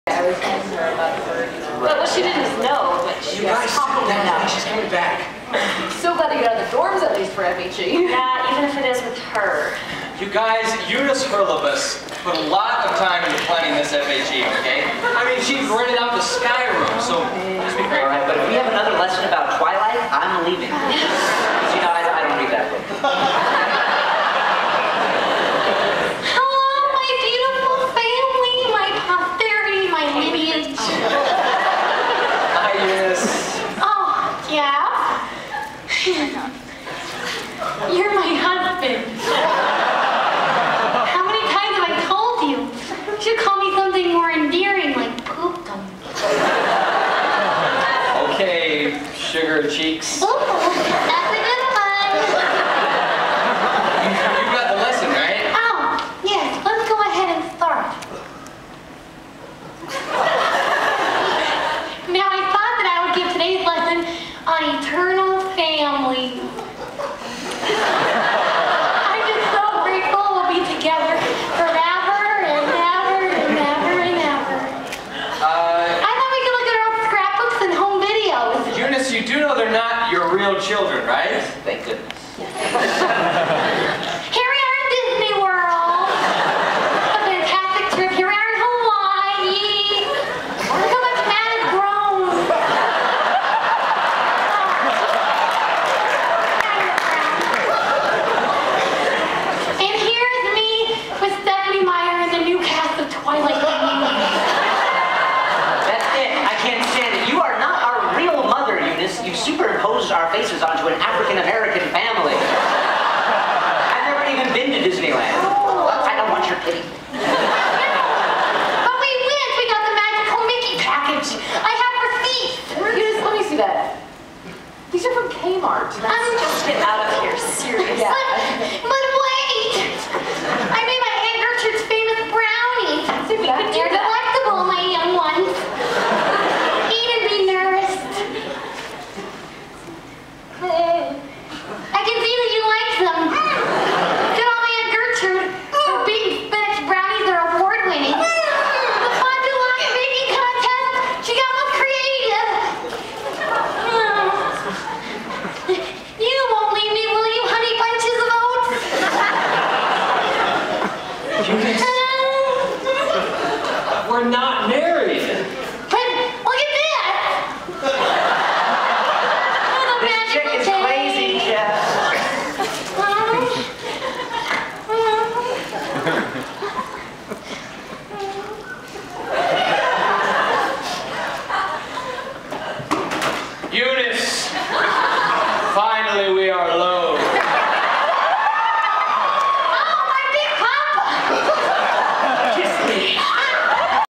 I was asking her about her, you know. But what she didn't know, but she You guys, complimented. she's coming back. So glad to get out of the dorms at least for FHE. Yeah, even if it is with her. You guys, Eunice Herlibus put a lot of time into planning this FHE, okay? I mean, she rented out the Sky Room, so just be great. All right, but if we have another lesson about Twilight, I'm leaving. You know, I don't read that book. Hello, my beautiful family, my posterity, my lineage. Hi, Eunice. Oh, yeah? You're my husband. How many times have I told you? You should call me something more endearing, like Pooptum. Okay, sugar cheeks. Ooh, that's a good one. You got the lesson, right? Oh, yes, let's go ahead and start. Now, I thought that I would give today's lesson on eternal family. I'm just so grateful we'll be together forever and ever and ever and ever. I thought we could look at our old scrapbooks and home videos. Eunice, you do know they're not your real children, right? Thank goodness. Here we are in Disney World. A fantastic trip. Here we are in Hawaii. Look how much Matt has grown. And here's me with Stephanie Meyer in the new cast of Twilight. That's it. I can't stand it. You are not our real mother, Eunice. You superimposed our faces onto an African-American family. I've never even been to Disneyland. I don't want your pity. But we went. We got the magical Mickey package. I have receipts. Eunice, let me see that. These are from Kmart. I'm just get out of here, seriously. But wait! I made my Aunt Gertrude's famous brownies. So we could do delectable, my young ones. Eat and be nourished. I can see that you like them. Good old Aunt Gertrude. Her big spinach brownies are award-winning. The Fond du Lac baking contest, she got most creative. You won't leave me, will you, honey bunches of oats? Eunice, we're not married. But look at this! What a This magical chick is day. crazy, Jeff. Eunice, finally we are alone.